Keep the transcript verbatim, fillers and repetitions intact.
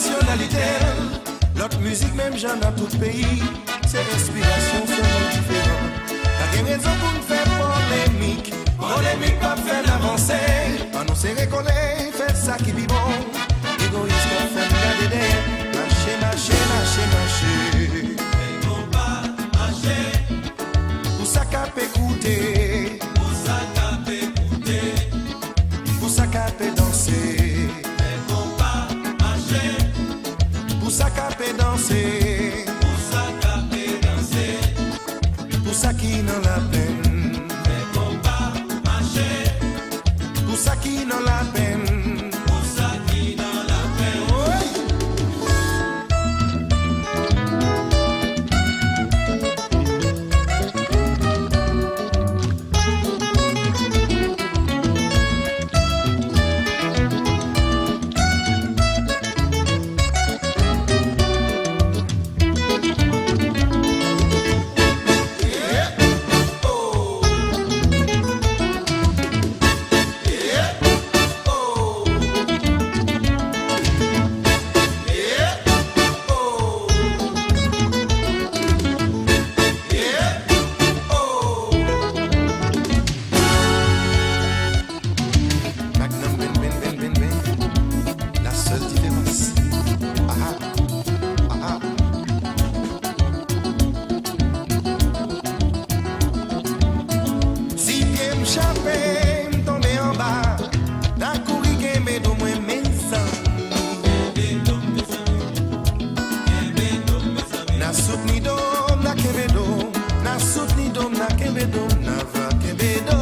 nationalité. L'autre musique, même j'en ai tout pays. C'est inspiration seulement différente. La game raison pour nous faire polémique. Polémique pas faire avancer. Annoncer récoller, faire ça qui vit bon. Égoïste, faire regarder derrière. Marcher, marcher, marcher, marcher. Mais non pas marcher. Pour ça qu'à écouter. Pour ça qu'à écouter. Pour ça qu'à danser. Mais non pas marcher. Pour ça qu'à danser. Pour ça qu'à danser. Pour ça qui n'en la peine. Mais non pas marcher. Pour ça qui n'en la peine. Pour ça qui n'en la peine. Magnum, ben, ben, ben, ben, ben. La seule différence. Ah ah, ah ah. Si bien m'échapper, m'tomber en bas, n'a couru qu'un bédo, moi, mes amis. Na soutenu d'homme, na qu'un bédo, na soutenu d'homme, na qu'un bédo, na va qu'un bédo.